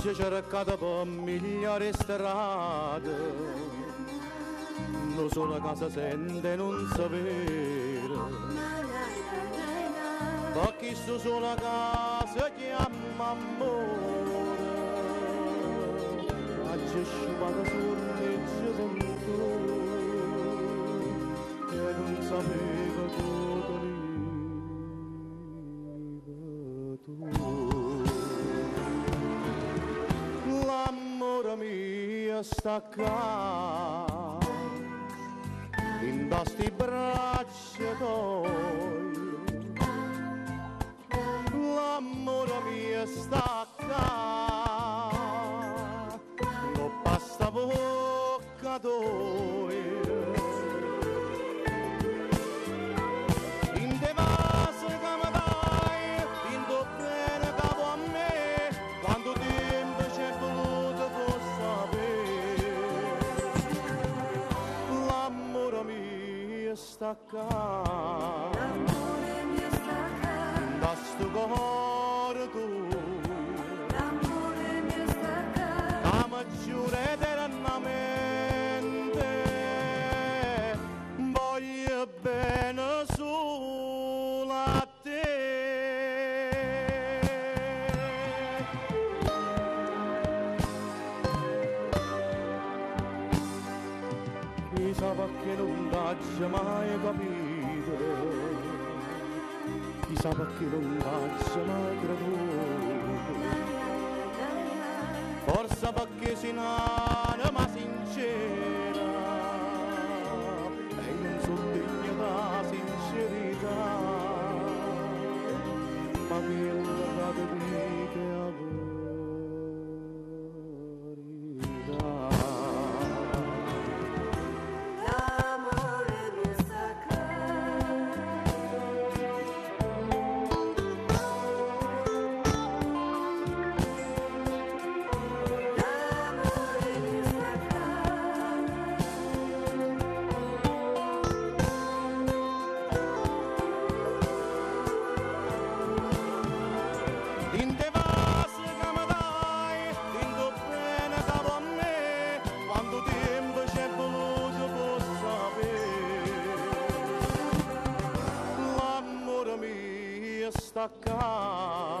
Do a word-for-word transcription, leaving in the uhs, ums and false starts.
si cercata per migliori strade, non solo casa sente non sapere, perché sto sola casa chiama amore, ma c'è sciupata sorriso con tu, e non sapeva cosa tu. L'amore mio sta qua, in questi braccia tuoi, l'amore mio sta qua, non basta bocca tuoi. In te vasi che mi dai, in tuo bene capo a me, quanto tempo c'è voluto per sapere. L'amore mio sta qua, L'amore mio sta qua, da sto cuore tu, l'amore mio sta qua, la maggiore eternamente, voglio bene solo a te. Chissà perché non t'hai mai capito, chissà perché non t'hai mai creduto, forse perché sei un'anima sincera e non so degna da sincerità, ma che è la di che a verità. l'amore mio sta qua, l'amore mio sta qua, In te vasi che mi dai, in tuo bene capo a me, quanto tempo c'è voluto per sapere. L'amore mio sta qua,